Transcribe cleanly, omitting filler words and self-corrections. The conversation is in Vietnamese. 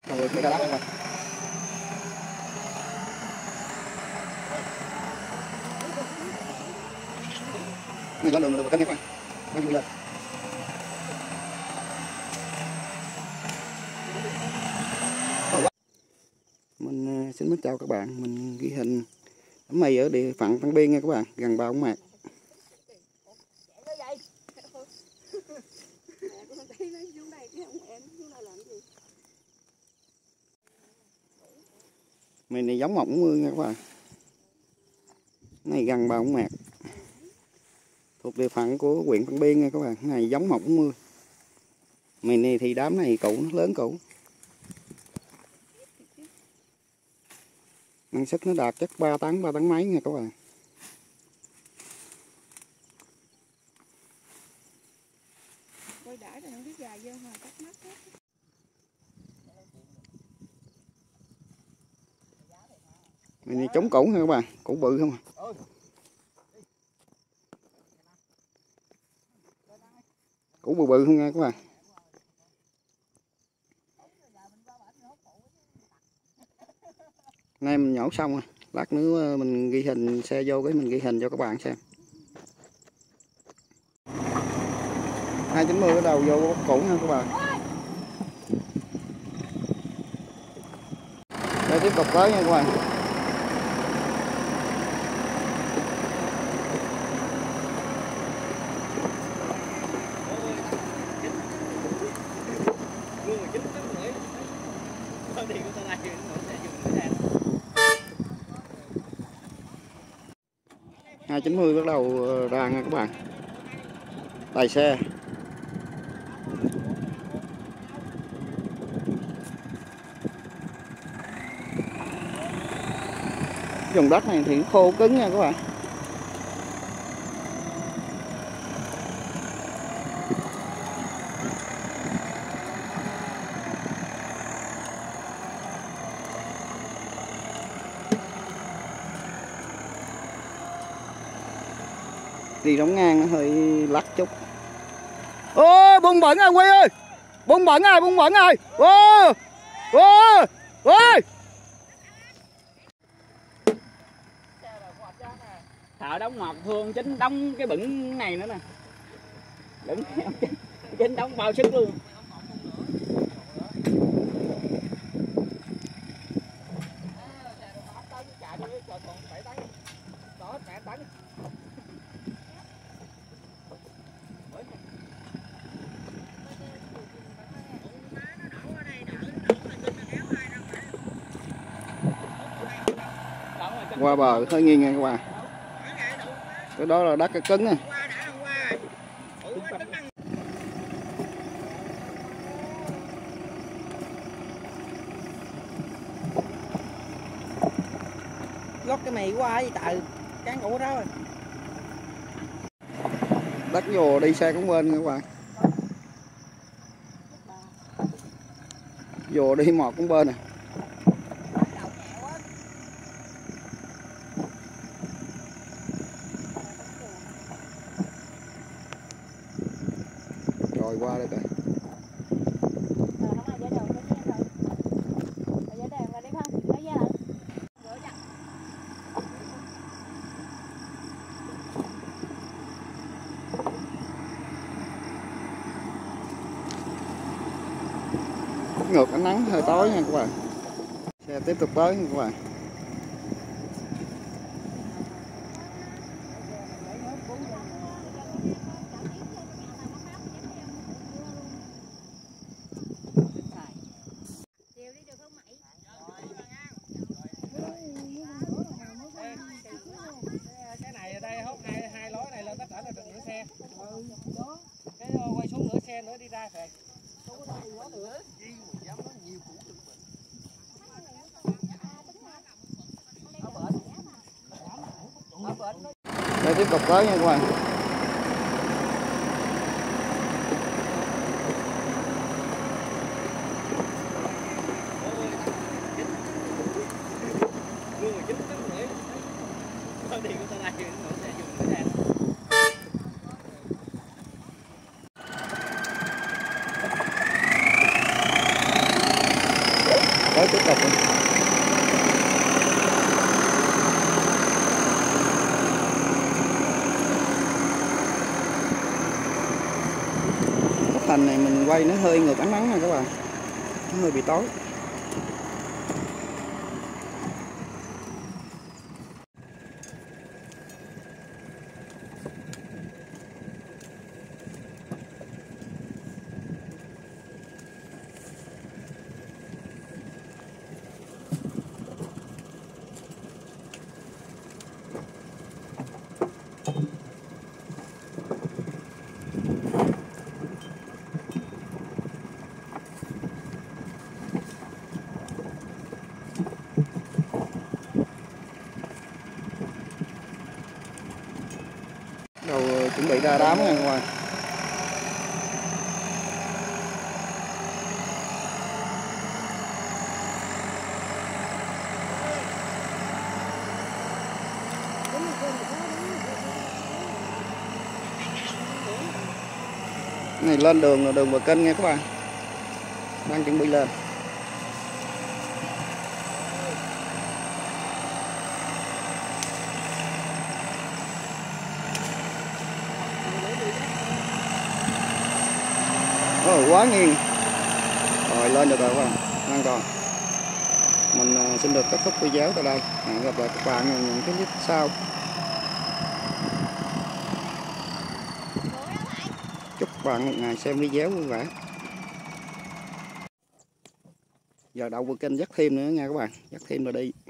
Rồi người ta lắp rồi. Người ta đường cân nhắc rồi. Nó vui lên. Mình xin mến chào các bạn, mình ghi hình đám mây ở địa phận Tân Biên nha các bạn, gần Ba Ống Mạc. Mây này giống mộng mưa nha các bạn. Này gần Ba Ống Mạc, thuộc địa phận của huyện Tân Biên nha các bạn. Này giống mộng mưa. Mây này thì đám này cũ, nó lớn cũ. Năng suất nó đạt chắc 3 tấn mấy nha các bạn. Mày này trống cũ nha các bạn, cũ bự không à. Cũ bự bự không nha các bạn. Nay mình nhổ xong rồi, lát nữa mình ghi hình xe vô cái mình ghi hình cho các bạn xem. 290 bắt đầu vô bóc cũ nha các bạn. Đây tiếp tục tới nha các bạn. Hai 90 bắt đầu ra nha các bạn. Tài xe. Vùng đất này thì khô cứng nha các bạn. Đi đóng ngang nó hơi lắc chút. Ô bung bẩn ơi Quy ơi, bung bẩn ơi, bung bẩn ơi. Ô ô ơi. Thợ đóng ngọt thương chính đóng cái bửng này nữa nè, bửng chính đóng bao sức luôn. Qua bờ hơi nghiêng nha các bạn. Cái đó là đất cứng nha. Lót cái mì qua gì tại cán cũ đó rồi. Đất vô đi xe cũng bên nha các bạn. Vô đi mọt cũng bên nè. Rồi qua đây coi. Ngược ánh nắng hơi tối nha các bạn. Xe tiếp tục tới nha các bạn. Cái này ở đây hốt hai lối này lên tất cả là được nửa xe. Cái quay xuống nửa xe nữa đi ra rồi. Đây tiếp tục tới nha các bạn. tới tiếp tục. Cái thành này mình quay nó hơi ngược ánh nắng nè các bạn, nó hơi bị tối. Đầu chuẩn bị ra đám nha các bạn. Này lên đường là đường bờ kênh nha các bạn, đang chuẩn bị lên. Quá nghiêng rồi, lên được rồi các bạn, đang còn. Mình xin được kết thúc video tại đây. Hẹn gặp lại các bạn ở những cái clip sau. Chúc bạn một ngày xem video vui vẻ. Giờ đậu bờ kênh dắt thêm nữa nha các bạn, dắt thêm rồi đi.